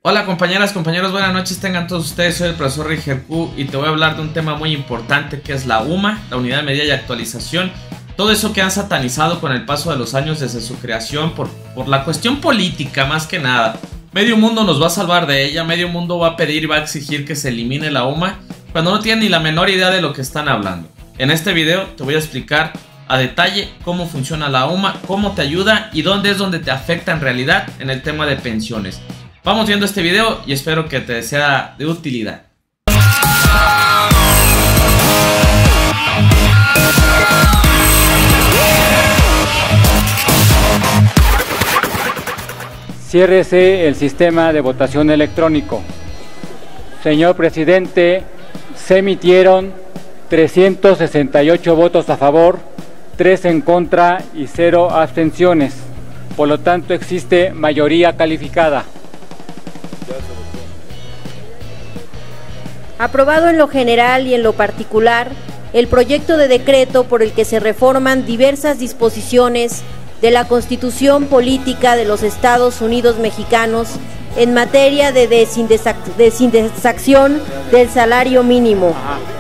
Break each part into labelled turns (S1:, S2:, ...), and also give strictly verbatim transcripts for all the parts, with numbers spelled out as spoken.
S1: Hola compañeras, compañeros, buenas noches, tengan todos ustedes, soy el profesor Rigercu y te voy a hablar de un tema muy importante que es la U M A, la Unidad de Medida y Actualización. Todo eso que han satanizado con el paso de los años desde su creación por, por la cuestión política más que nada. Medio mundo nos va a salvar de ella, medio mundo va a pedir y va a exigir que se elimine la U M A cuando no tienen ni la menor idea de lo que están hablando. En este video te voy a explicar a detalle cómo funciona la U M A, cómo te ayuda y dónde es donde te afecta en realidad en el tema de pensiones. Vamos viendo este video y espero que te sea de utilidad.
S2: Ciérrese el sistema de votación electrónico. Señor presidente, se emitieron trescientos sesenta y ocho votos a favor, tres en contra y cero abstenciones. Por lo tanto, existe mayoría calificada.
S3: Aprobado en lo general y en lo particular, el proyecto de decreto por el que se reforman diversas disposiciones de la Constitución Política de los Estados Unidos Mexicanos en materia de desindexación del salario mínimo.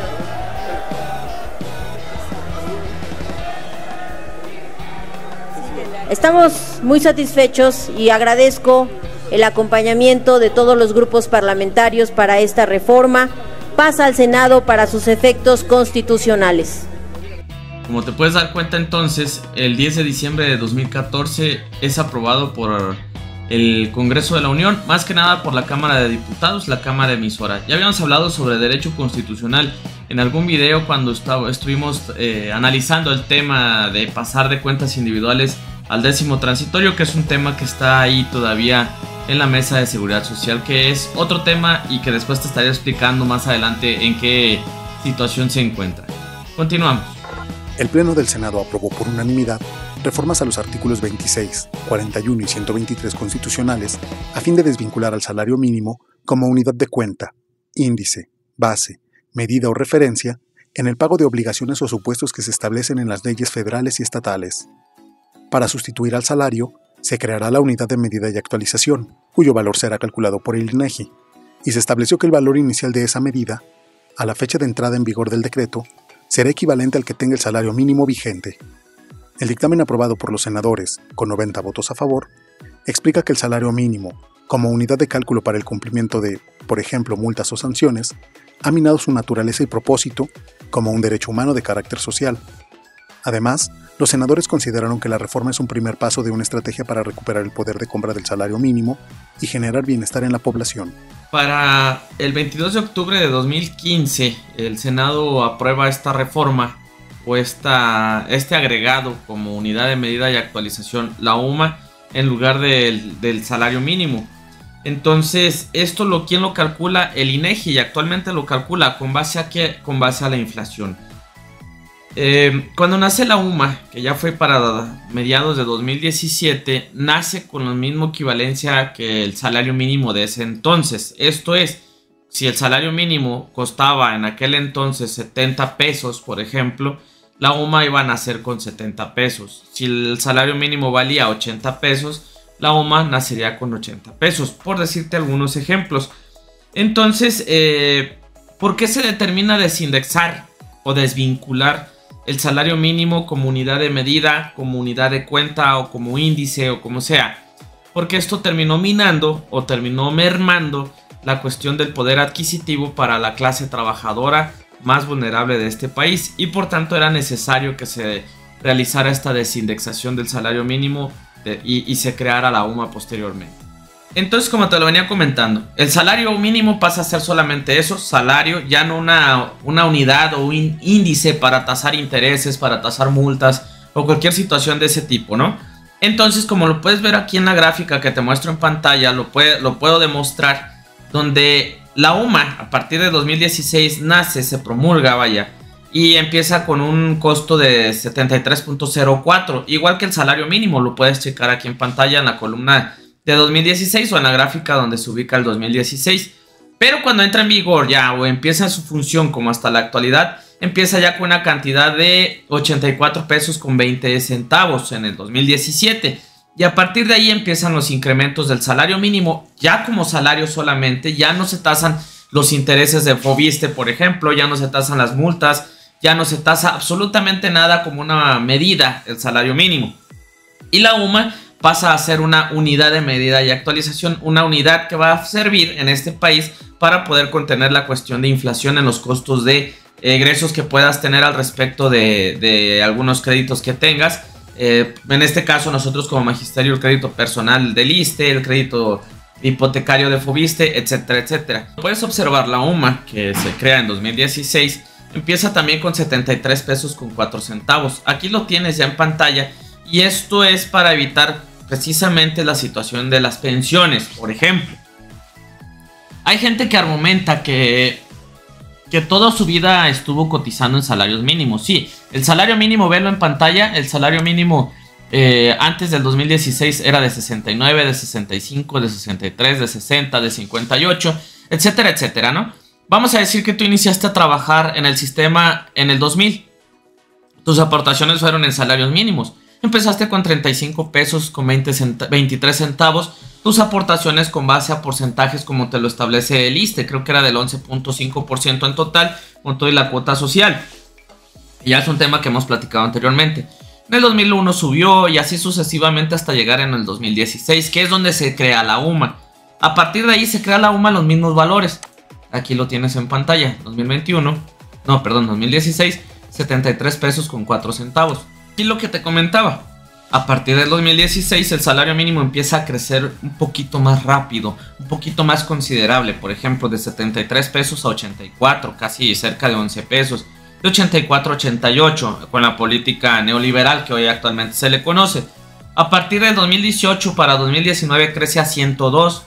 S3: Estamos muy satisfechos y agradezco el acompañamiento de todos los grupos parlamentarios para esta reforma. Pasa al Senado para sus efectos constitucionales.
S1: Como te puedes dar cuenta entonces, el diez de diciembre de dos mil catorce es aprobado por el Congreso de la Unión, más que nada por la Cámara de Diputados, la Cámara Emisora. Ya habíamos hablado sobre derecho constitucional en algún video cuando estaba, estuvimos eh, analizando el tema de pasar de cuentas individuales al décimo transitorio, que es un tema que está ahí todavía en la mesa de seguridad social, que es otro tema y que después te estaré explicando más adelante en qué situación se encuentra. Continuamos.
S4: El Pleno del Senado aprobó por unanimidad reformas a los artículos veintiséis, cuarenta y uno y ciento veintitrés constitucionales a fin de desvincular al salario mínimo como unidad de cuenta, índice, base, medida o referencia en el pago de obligaciones o supuestos que se establecen en las leyes federales y estatales. Para sustituir al salario, se creará la Unidad de Medida y Actualización, cuyo valor será calculado por el INEGI, y se estableció que el valor inicial de esa medida, a la fecha de entrada en vigor del decreto, será equivalente al que tenga el salario mínimo vigente. El dictamen aprobado por los senadores, con noventa votos a favor, explica que el salario mínimo, como unidad de cálculo para el cumplimiento de, por ejemplo, multas o sanciones, ha minado su naturaleza y propósito como un derecho humano de carácter social. Además, los senadores consideraron que la reforma es un primer paso de una estrategia para recuperar el poder de compra del salario mínimo y generar bienestar en la población.
S1: Para el veintidós de octubre de dos mil quince, el Senado aprueba esta reforma o esta, este agregado como unidad de medida y actualización, la U M A, en lugar del, del salario mínimo. Entonces, esto lo, ¿quién lo calcula? El INEGI, y actualmente lo calcula con base a qué, con base a la inflación. Eh, cuando nace la U M A, que ya fue para mediados de dos mil diecisiete, nace con la misma equivalencia que el salario mínimo de ese entonces. Esto es, si el salario mínimo costaba en aquel entonces setenta pesos, por ejemplo, la U M A iba a nacer con setenta pesos. Si el salario mínimo valía ochenta pesos, la U M A nacería con ochenta pesos, por decirte algunos ejemplos. Entonces, eh, ¿por qué se determina desindexar o desvincular el salario mínimo como unidad de medida, como unidad de cuenta o como índice o como sea? Porque esto terminó minando o terminó mermando la cuestión del poder adquisitivo para la clase trabajadora más vulnerable de este país, y por tanto era necesario que se realizara esta desindexación del salario mínimo de, y, y se creara la U M A posteriormente. Entonces, como te lo venía comentando, el salario mínimo pasa a ser solamente eso, salario, ya no una, una unidad o un índice para tasar intereses, para tasar multas o cualquier situación de ese tipo, ¿no? Entonces, como lo puedes ver aquí en la gráfica que te muestro en pantalla, lo, puede, lo puedo demostrar, donde la U M A a partir de dos mil dieciséis nace, se promulga, vaya, y empieza con un costo de setenta y tres punto cero cuatro, igual que el salario mínimo, lo puedes checar aquí en pantalla en la columna de dos mil dieciséis o en la gráfica donde se ubica el dos mil dieciséis. Pero cuando entra en vigor ya o empieza su función como hasta la actualidad, empieza ya con una cantidad de ochenta y cuatro pesos con veinte centavos en el dos mil diecisiete. Y a partir de ahí empiezan los incrementos del salario mínimo. Ya como salario solamente, ya no se tasan los intereses de Fobiste, por ejemplo, ya no se tasan las multas, ya no se tasa absolutamente nada como una medida el salario mínimo. Y la U M A pasa a ser una unidad de medida y actualización, una unidad que va a servir en este país para poder contener la cuestión de inflación en los costos de egresos que puedas tener al respecto de, de algunos créditos que tengas. Eh, en este caso nosotros como magisterio el crédito personal del ISSSTE, el crédito hipotecario de Fobiste, etcétera, etcétera. Puedes observar la U M A que se crea en dos mil dieciséis, empieza también con setenta y tres pesos con cuatro centavos. Aquí lo tienes ya en pantalla y esto es para evitar precisamente la situación de las pensiones. Por ejemplo, hay gente que argumenta que que toda su vida estuvo cotizando en salarios mínimos. Sí, el salario mínimo, velo en pantalla, el salario mínimo eh, antes del dos mil dieciséis era de sesenta y nueve, de sesenta y cinco, de sesenta y tres, de sesenta, de cincuenta y ocho, etcétera, etcétera, ¿no? Vamos a decir que tú iniciaste a trabajar en el sistema en el dos mil. Tus aportaciones fueron en salarios mínimos. Empezaste con treinta y cinco pesos con veinte centa- veintitrés centavos. Tus aportaciones con base a porcentajes como te lo establece el ISSSTE, creo que era del once punto cinco por ciento en total, con toda la cuota social. Y ya es un tema que hemos platicado anteriormente. En el dos mil uno subió y así sucesivamente hasta llegar en el dos mil dieciséis, que es donde se crea la U M A. A partir de ahí se crea la U M A los mismos valores. Aquí lo tienes en pantalla, dos mil veintiuno, no, perdón, dos mil dieciséis, setenta y tres pesos con cuatro centavos. Y lo que te comentaba, a partir del dos mil dieciséis el salario mínimo empieza a crecer un poquito más rápido, un poquito más considerable. Por ejemplo, de setenta y tres pesos a ochenta y cuatro, casi cerca de once pesos. De ochenta y cuatro a ochenta y ocho, con la política neoliberal que hoy actualmente se le conoce. A partir del dos mil dieciocho para dos mil diecinueve crece a ciento dos,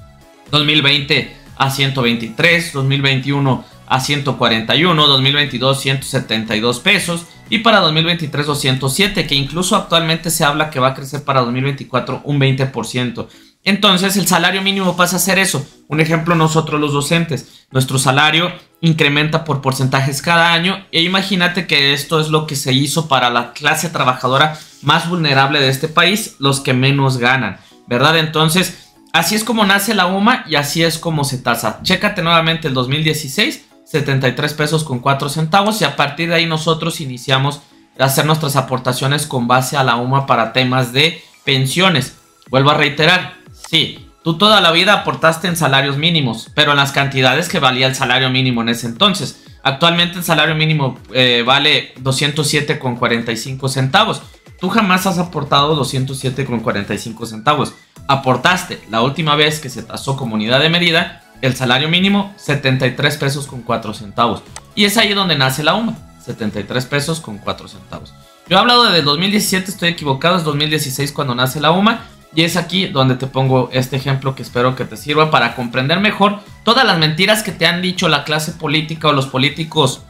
S1: dos mil veinte a ciento veintitrés, dos mil veintiuno a ciento cuarenta y uno, dos mil veintidós ciento setenta y dos pesos y para dos mil veintitrés doscientos siete, que incluso actualmente se habla que va a crecer para dos mil veinticuatro un veinte por ciento. Entonces el salario mínimo pasa a ser eso. Un ejemplo, nosotros los docentes, nuestro salario incrementa por porcentajes cada año e imagínate que esto es lo que se hizo para la clase trabajadora más vulnerable de este país, los que menos ganan, ¿verdad? Entonces así es como nace la U M A y así es como se tasa. Chécate nuevamente el dos mil dieciséis, setenta y tres pesos con cuatro centavos y a partir de ahí nosotros iniciamos a hacer nuestras aportaciones con base a la U M A para temas de pensiones. Vuelvo a reiterar, sí, tú toda la vida aportaste en salarios mínimos, pero en las cantidades que valía el salario mínimo en ese entonces. Actualmente el salario mínimo eh, vale doscientos siete con cuarenta y cinco centavos. Tú jamás has aportado doscientos siete con cuarenta y cinco centavos. Aportaste la última vez que se tasó como unidad de medida el salario mínimo setenta y tres pesos con cuatro centavos. Y es ahí donde nace la U M A, setenta y tres pesos con cuatro centavos. Yo he hablado de dos mil diecisiete, estoy equivocado, es dos mil dieciséis cuando nace la U M A. Y es aquí donde te pongo este ejemplo que espero que te sirva para comprender mejor todas las mentiras que te han dicho la clase política o los políticos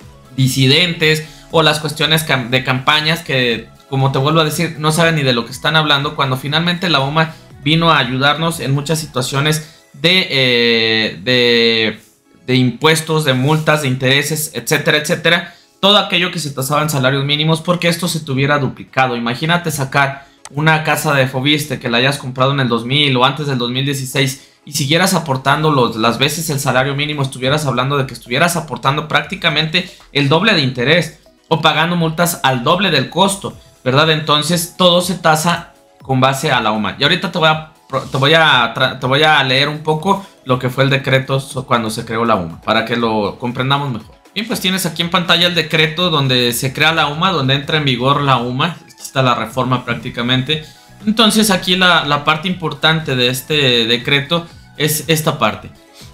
S1: disidentes o las cuestiones de campañas que, como te vuelvo a decir, no saben ni de lo que están hablando, cuando finalmente la U M A vino a ayudarnos en muchas situaciones de, eh, de, de impuestos, de multas, de intereses, etcétera, etcétera. Todo aquello que se tasaba en salarios mínimos porque esto se tuviera duplicado. Imagínate sacar una casa de Fobiste que la hayas comprado en el dos mil o antes del dos mil dieciséis y siguieras aportando los, las veces el salario mínimo, estuvieras hablando de que estuvieras aportando prácticamente el doble de interés o pagando multas al doble del costo, ¿verdad? Entonces todo se tasa con base a la U M A. Y ahorita te voy a, te voy a, te voy a leer un poco lo que fue el decreto cuando se creó la U M A, para que lo comprendamos mejor. Bien, pues tienes aquí en pantalla el decreto donde se crea la U M A, donde entra en vigor la U M A. Aquí está la reforma prácticamente. Entonces aquí la, la parte importante de este decreto es esta parte.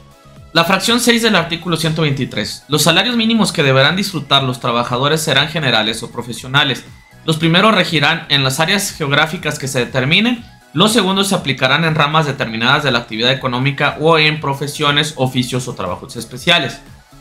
S1: La fracción seis del artículo ciento veintitrés. Los salarios mínimos que deberán disfrutar los trabajadores serán generales o profesionales. Los primeros regirán en las áreas geográficas que se determinen. Los segundos se aplicarán en ramas determinadas de la actividad económica o en profesiones, oficios o trabajos especiales.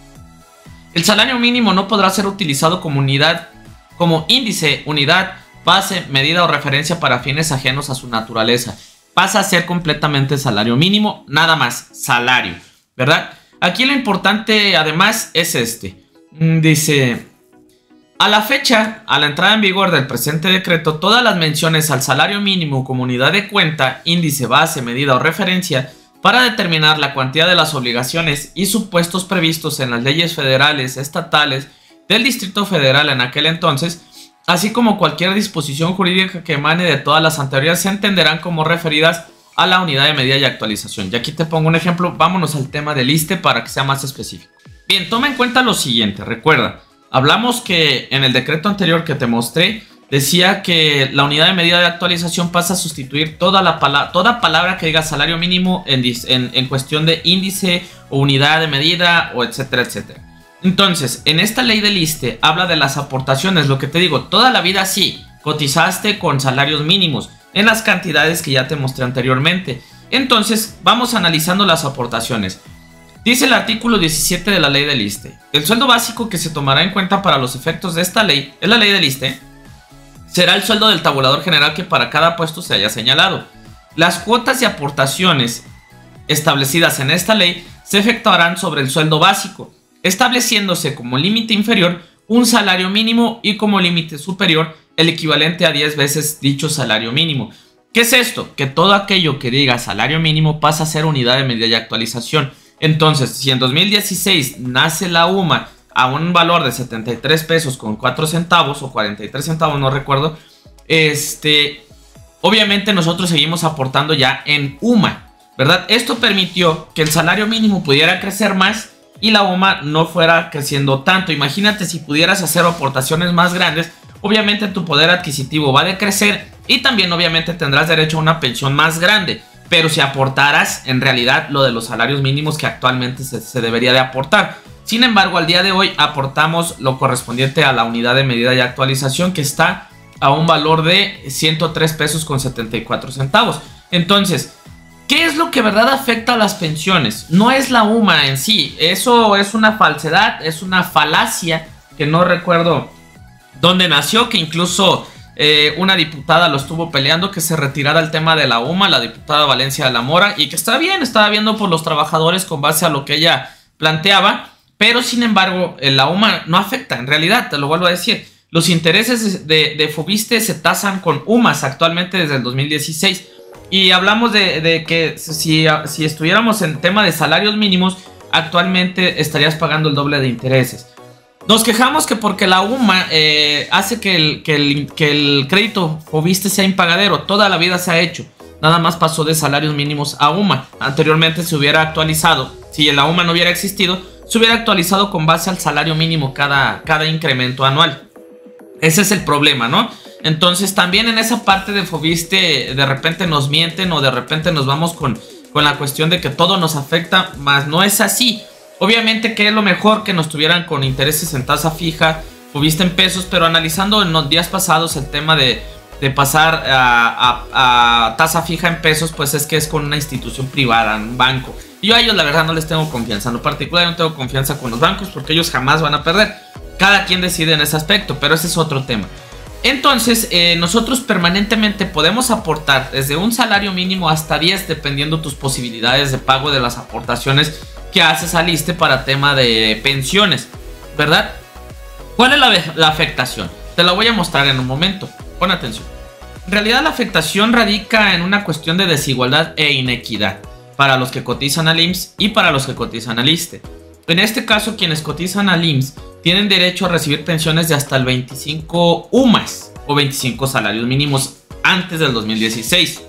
S1: El salario mínimo no podrá ser utilizado como unidad, como índice, unidad, base, medida o referencia para fines ajenos a su naturaleza. Pasa a ser completamente salario mínimo, nada más, salario, ¿verdad? Aquí lo importante además es este. Dice, A la fecha, a la entrada en vigor del presente decreto, todas las menciones al salario mínimo como unidad de cuenta, índice, base, medida o referencia para determinar la cuantía de las obligaciones y supuestos previstos en las leyes federales, estatales, del Distrito Federal en aquel entonces, así como cualquier disposición jurídica que emane de todas las anteriores, se entenderán como referidas a la unidad de medida y actualización. Y aquí te pongo un ejemplo, vámonos al tema del ISSSTE para que sea más específico. Bien, toma en cuenta lo siguiente, recuerda, hablamos que en el decreto anterior que te mostré, decía que la unidad de medida de actualización pasa a sustituir toda, la pala toda palabra que diga salario mínimo en, en, en cuestión de índice o unidad de medida o etcétera, etcétera. Entonces, en esta ley del ISSSTE habla de las aportaciones, lo que te digo, toda la vida sí, cotizaste con salarios mínimos en las cantidades que ya te mostré anteriormente. Entonces, vamos analizando las aportaciones. Dice el artículo diecisiete de la ley del ISSSTE, el sueldo básico que se tomará en cuenta para los efectos de esta ley, es la ley del ISSSTE, será el sueldo del tabulador general que para cada puesto se haya señalado. Las cuotas y aportaciones establecidas en esta ley se efectuarán sobre el sueldo básico, estableciéndose como límite inferior un salario mínimo y como límite superior el equivalente a diez veces dicho salario mínimo. ¿Qué es esto? Que todo aquello que diga salario mínimo pasa a ser unidad de medida y actualización. Entonces, si en dos mil dieciséis nace la U M A a un valor de setenta y tres pesos con cuatro centavos o cuarenta y tres centavos, no recuerdo, este, obviamente nosotros seguimos aportando ya en U M A, ¿verdad? Esto permitió que el salario mínimo pudiera crecer más y la U M A no fuera creciendo tanto. Imagínate si pudieras hacer aportaciones más grandes, obviamente tu poder adquisitivo va a decrecer y también obviamente tendrás derecho a una pensión más grande. Pero si aportaras en realidad lo de los salarios mínimos que actualmente se, se debería de aportar. Sin embargo, al día de hoy aportamos lo correspondiente a la unidad de medida y actualización, que está a un valor de ciento tres pesos con setenta y cuatro centavos. Entonces, ¿qué es lo que verdad afecta a las pensiones? No es la U M A en sí, eso es una falsedad, es una falacia que no recuerdo dónde nació, que incluso eh, una diputada lo estuvo peleando, que se retirara el tema de la U M A, la diputada Valencia de la Mora, y que está bien, estaba viendo por los trabajadores con base a lo que ella planteaba, pero sin embargo la U M A no afecta, en realidad, te lo vuelvo a decir, los intereses de, de FOBISSSTE se tasan con U M As actualmente desde el dos mil dieciséis, y hablamos de, de que si, si estuviéramos en tema de salarios mínimos, actualmente estarías pagando el doble de intereses. Nos quejamos que porque la U M A eh, hace que el, que, el, que el crédito FOBISSSTE sea impagadero, toda la vida se ha hecho, nada más pasó de salarios mínimos a U M A. Anteriormente se hubiera actualizado, si la U M A no hubiera existido, se hubiera actualizado con base al salario mínimo cada, cada incremento anual. Ese es el problema, ¿no? Entonces también en esa parte de FOBISSSTE de repente nos mienten o de repente nos vamos con, con la cuestión de que todo nos afecta, más no es así. Obviamente que es lo mejor que nos tuvieran con intereses en tasa fija, FOBISSSTE en pesos, pero analizando en los días pasados el tema de, de pasar a, a, a tasa fija en pesos, pues es que es con una institución privada, un banco. Y yo a ellos la verdad no les tengo confianza, en lo particular no tengo confianza con los bancos porque ellos jamás van a perder. Cada quien decide en ese aspecto, pero ese es otro tema. Entonces, eh, nosotros permanentemente podemos aportar desde un salario mínimo hasta diez, dependiendo tus posibilidades de pago de las aportaciones que haces al ISSSTE para tema de pensiones, ¿verdad? ¿Cuál es la, la afectación? Te la voy a mostrar en un momento, pon atención. En realidad la afectación radica en una cuestión de desigualdad e inequidad para los que cotizan al I M S S y para los que cotizan al ISSSTE. En este caso, quienes cotizan al I M S S tienen derecho a recibir pensiones de hasta el veinticinco U M As o veinticinco salarios mínimos antes del dos mil dieciséis.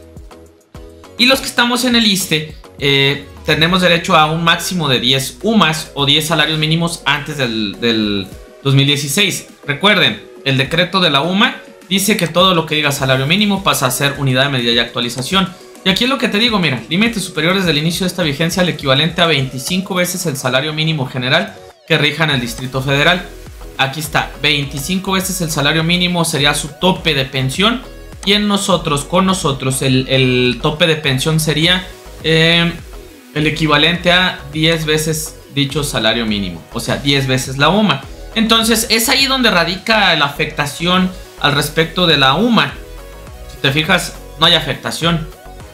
S1: Y los que estamos en el ISSSTE eh, tenemos derecho a un máximo de diez U M As o diez salarios mínimos antes del, del dos mil dieciséis. Recuerden, el decreto de la U M A dice que todo lo que diga salario mínimo pasa a ser unidad de medida y actualización. Y aquí es lo que te digo, mira, límites superiores del inicio de esta vigencia al equivalente a veinticinco veces el salario mínimo general que rija en el Distrito Federal. Aquí está, veinticinco veces el salario mínimo sería su tope de pensión. Y en nosotros, con nosotros, el, el tope de pensión sería eh, el equivalente a diez veces dicho salario mínimo. O sea, diez veces la U M A. Entonces, es ahí donde radica la afectación al respecto de la U M A. Si te fijas, no hay afectación.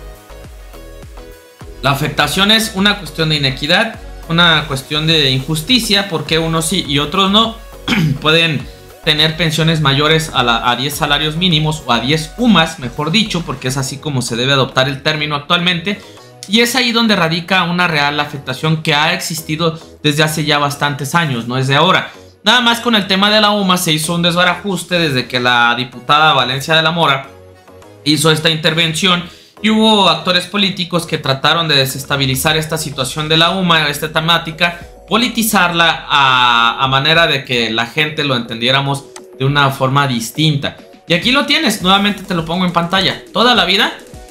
S1: La afectación es una cuestión de inequidad, una cuestión de injusticia, porque unos sí y otros no pueden tener pensiones mayores a, la, a diez salarios mínimos o a diez U M As, mejor dicho, porque es así como se debe adoptar el término actualmente. Y es ahí donde radica una real afectación que ha existido desde hace ya bastantes años, no es de ahora. Nada más con el tema de la U M A se hizo un desbarajuste desde que la diputada Valencia de la Mora hizo esta intervención y hubo actores políticos que trataron de desestabilizar esta situación de la U M A, esta temática, politizarla a, a manera de que la gente lo entendiéramos de una forma distinta. Y aquí lo tienes, nuevamente te lo pongo en pantalla. Toda la vida,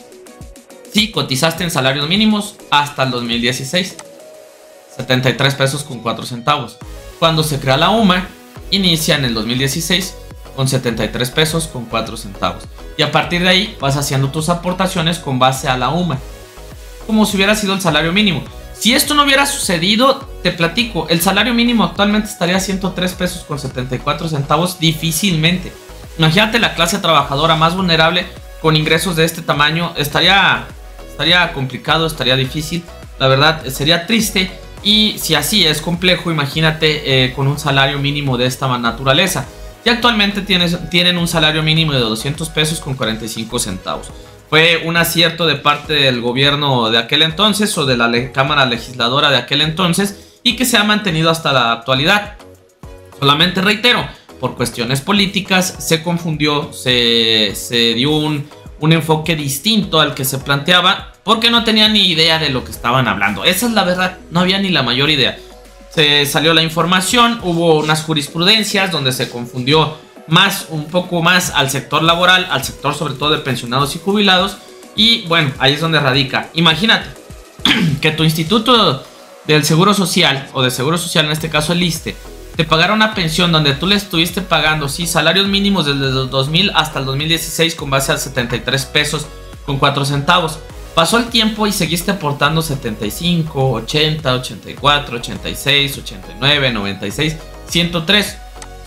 S1: sí, cotizaste en salarios mínimos hasta el dos mil dieciséis, setenta y tres pesos con cuatro centavos. Cuando se crea la U M A, inicia en el dos mil dieciséis con setenta y tres pesos con cuatro centavos. Y a partir de ahí vas haciendo tus aportaciones con base a la U M A, como si hubiera sido el salario mínimo. Si esto no hubiera sucedido, te platico, el salario mínimo actualmente estaría a ciento tres pesos con setenta y cuatro centavos difícilmente. Imagínate la clase trabajadora más vulnerable con ingresos de este tamaño, estaría, estaría complicado, estaría difícil. La verdad, sería triste. Y si así es complejo, imagínate eh, con un salario mínimo de esta naturaleza. Y actualmente tienes, tienen un salario mínimo de doscientos pesos con cuarenta y cinco centavos. Fue un acierto de parte del gobierno de aquel entonces o de la le Cámara Legisladora de aquel entonces y que se ha mantenido hasta la actualidad. Solamente reitero, por cuestiones políticas se confundió, se, se dio un, un enfoque distinto al que se planteaba porque no tenían ni idea de lo que estaban hablando. Esa es la verdad, no había ni la mayor idea. Se salió la información, hubo unas jurisprudencias donde se confundió más, un poco más al sector laboral, al sector sobre todo de pensionados y jubilados. Y bueno, ahí es donde radica. Imagínate que tu instituto del Seguro Social, o de Seguro Social en este caso el ISSSTE, te pagara una pensión donde tú le estuviste pagando, sí, salarios mínimos desde el dos mil hasta el dos mil dieciséis con base a setenta y tres pesos con cuatro centavos. Pasó el tiempo y seguiste aportando setenta y cinco, ochenta, ochenta y cuatro, ochenta y seis, ochenta y nueve, noventa y seis, ciento tres.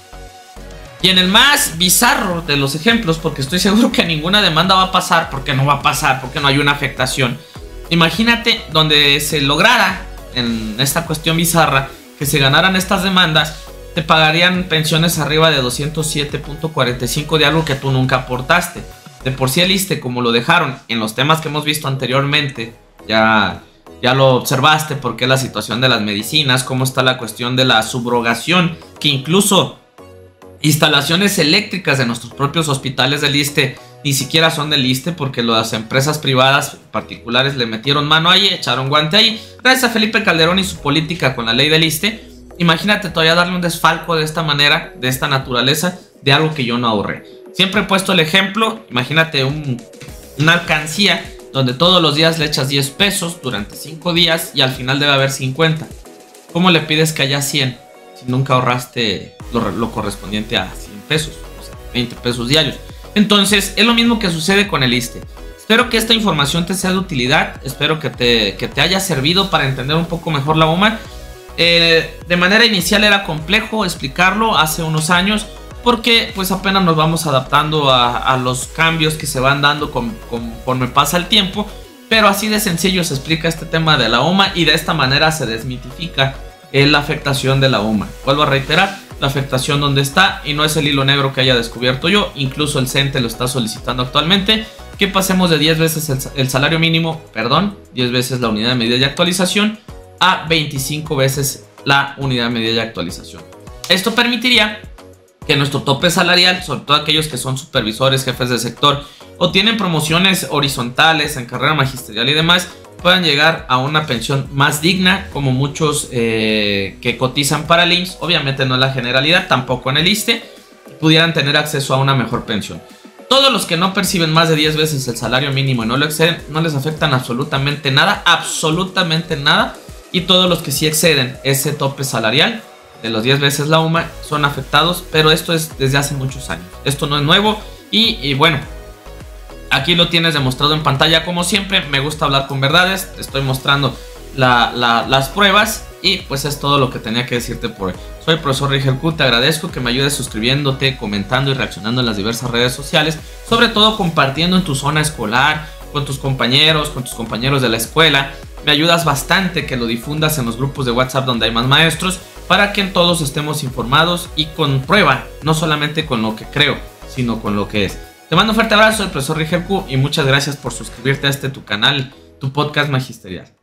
S1: Y en el más bizarro de los ejemplos, porque estoy seguro que ninguna demanda va a pasar, porque no va a pasar, porque no hay una afectación. Imagínate donde se lograra, en esta cuestión bizarra, que se ganaran estas demandas, te pagarían pensiones arriba de doscientos siete punto cuarenta y cinco de algo que tú nunca aportaste. De por sí el ISSSTE, como lo dejaron en los temas que hemos visto anteriormente, ya, ya lo observaste, porque la situación de las medicinas, cómo está la cuestión de la subrogación, que incluso instalaciones eléctricas de nuestros propios hospitales del ISSSTE ni siquiera son del ISSSTE, porque las empresas privadas particulares le metieron mano ahí, echaron guante ahí, gracias a Felipe Calderón y su política con la ley del ISSSTE. Imagínate todavía darle un desfalco de esta manera, de esta naturaleza, de algo que yo no ahorré. Siempre he puesto el ejemplo, imagínate un, una alcancía donde todos los días le echas diez pesos durante cinco días y al final debe haber cincuenta. ¿Cómo le pides que haya cien si nunca ahorraste lo, lo correspondiente a cien pesos? O sea, veinte pesos diarios. Entonces es lo mismo que sucede con el ISSSTE. Espero que esta información te sea de utilidad, espero que te, que te haya servido para entender un poco mejor la U M A. Eh, de manera inicial era complejo explicarlo hace unos años, porque pues apenas nos vamos adaptando a, a los cambios que se van dando con, conforme pasa el tiempo. Pero así de sencillo se explica este tema de la U M A y de esta manera se desmitifica eh, la afectación de la U M A. Vuelvo a reiterar, la afectación donde está, y no es el hilo negro que haya descubierto yo, incluso el CENTE lo está solicitando actualmente, que pasemos de diez veces el, el salario mínimo, perdón, diez veces la unidad de medida y actualización, a veinticinco veces la unidad de medida y actualización. Esto permitiría que nuestro tope salarial, sobre todo aquellos que son supervisores, jefes de sector o tienen promociones horizontales en carrera magisterial y demás, puedan llegar a una pensión más digna, como muchos eh, que cotizan para el I M S S, obviamente no en la generalidad, tampoco en el ISSSTE, pudieran tener acceso a una mejor pensión. Todos los que no perciben más de diez veces el salario mínimo y no lo exceden, no les afectan absolutamente nada, absolutamente nada, y todos los que sí exceden ese tope salarial de los diez veces la U M A son afectados, pero esto es desde hace muchos años, esto no es nuevo. Y, y bueno, aquí lo tienes demostrado en pantalla. Como siempre, me gusta hablar con verdades, te estoy mostrando la, la, las pruebas, y pues es todo lo que tenía que decirte por hoy. Soy el profesor Rigel Q, te agradezco que me ayudes suscribiéndote, comentando y reaccionando en las diversas redes sociales, sobre todo compartiendo en tu zona escolar, con tus compañeros, con tus compañeros de la escuela. Me ayudas bastante que lo difundas en los grupos de WhatsApp donde hay más maestros. para que todos estemos informados y con prueba, no solamente con lo que creo, sino con lo que es. Te mando un fuerte abrazo, el profesor Rigel Q, y muchas gracias por suscribirte a este tu canal, tu podcast magisterial.